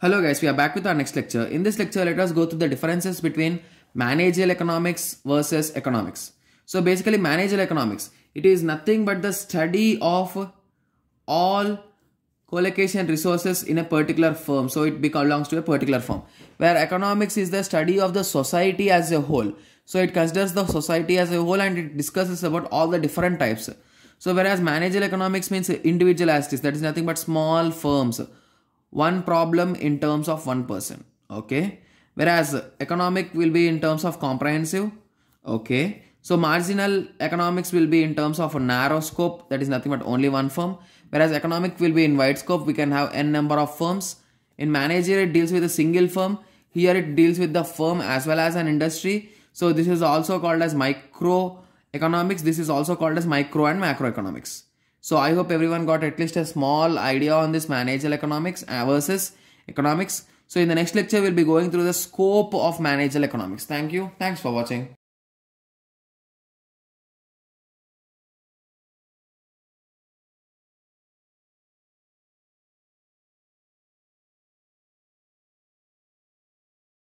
Hello guys, we are back with our next lecture. In this lecture, let us go through the differences between managerial economics versus economics. So basically managerial economics, it is nothing but the study of all collocation resources in a particular firm. So it belongs to a particular firm. Where economics is the study of the society as a whole. So it considers the society as a whole and it discusses about all the different types. So whereas managerial economics means individual entities, that is nothing but small firms. One problem in terms of one person. Okay. Whereas economic will be in terms of comprehensive. Okay. So marginal economics will be in terms of a narrow scope, that is nothing but only one firm. Whereas economic will be in wide scope, we can have n number of firms. In managerial it deals with a single firm. Here it deals with the firm as well as an industry. So this is also called as micro economics. This is also called as micro and macroeconomics. So I hope everyone got at least a small idea on this managerial economics versus economics. So in the next lecture, we'll be going through the scope of managerial economics. Thank you. Thanks for watching.